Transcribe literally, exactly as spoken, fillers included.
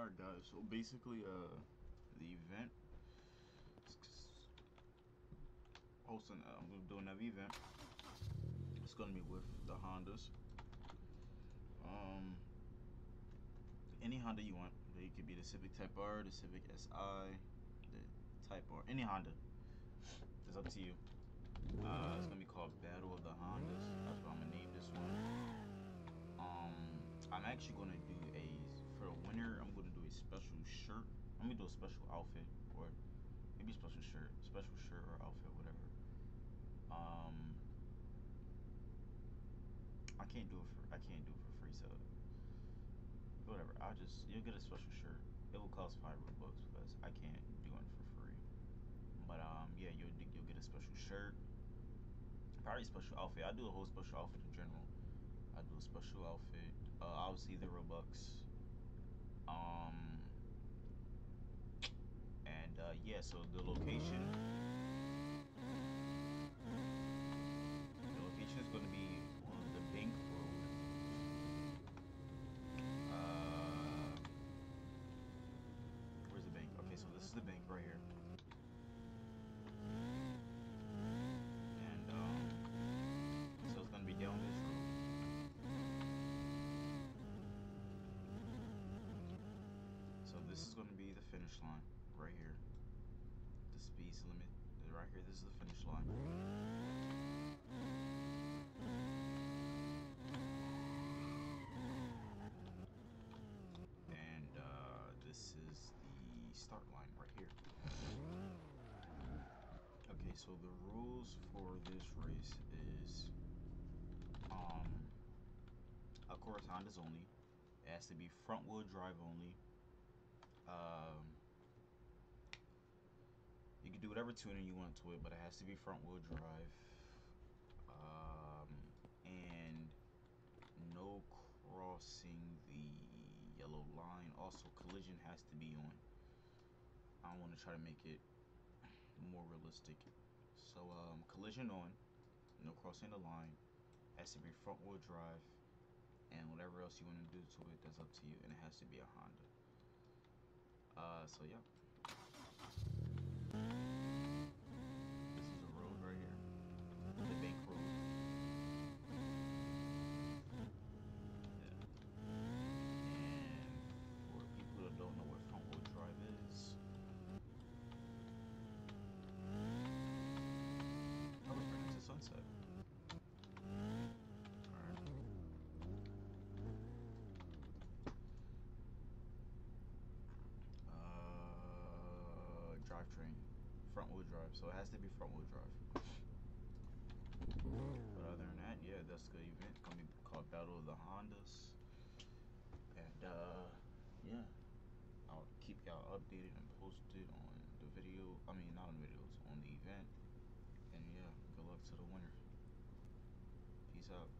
Alright guys, so basically uh the event hosting uh, I'm gonna do another event. It's gonna be with the Hondas. Um any Honda you want. It could be the Civic Type R, the Civic S I, the Type R, any Honda. It's up to you. Uh, it's gonna be called Battle of the Hondas. That's what I'm gonna name this one. Um, I'm actually gonna do a for the winner. I'm gonna do a special shirt. I'm gonna do a special outfit, or maybe special shirt, special shirt or outfit, whatever. Um, I can't do it for I can't do it for free, so whatever. I'll just you'll get a special shirt. It will cost five Robux because I can't do it for free. But um, yeah, you'll you'll get a special shirt. Probably a special outfit. I do a whole special outfit in general. I do a special outfit. Uh, obviously the Robux. Um, and uh, yeah, so the location. The location is going to be on the Bank Road. Uh, where's the bank? Okay, so this is the bank right here. And um, so it's going to be down this road. So this is going to be the finish line right here. The speed limit right here. This is the finish line. And uh, this is the start line right here. Okay, so the rules for this race is, um, of course, Hondas only. It has to be front wheel drive only. Um, you can do whatever tuning you want to it, but it has to be front wheel drive. Um, and no crossing the yellow line. Also, collision has to be on. I want to try to make it more realistic. So, um, collision on, no crossing the line. Has to be front wheel drive, and whatever else you want to do to it, that's up to you. And it has to be a Honda. Uh, so yeah. This is a road right here, the bank road. Yeah. And for people that don't know what front wheel drive is, I was running to Sunset. Drivetrain, front wheel drive, so it has to be front wheel drive. But other than that, yeah, that's the event. It's gonna be called Battle of the Hondas, and uh, yeah, I'll keep y'all updated and posted on the video. I mean, not on videos, on the event. And yeah, good luck to the winner. Peace out.